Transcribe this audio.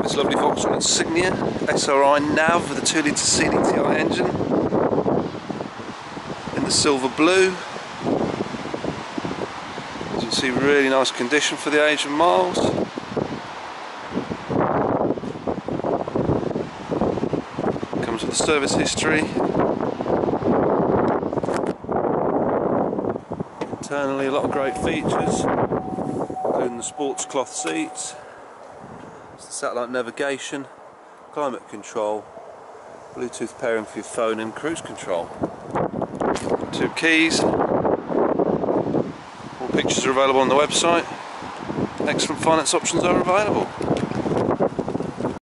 This lovely Vx Insignia Sri Nav with a 2 litre CDTI engine in the silver blue. As you can see, really nice condition for the age of miles. Comes with the service history. Internally, a lot of great features, including the sports cloth seats, satellite navigation, climate control, Bluetooth pairing for your phone and cruise control. 2 keys. All pictures are available on the website. Excellent finance options are available.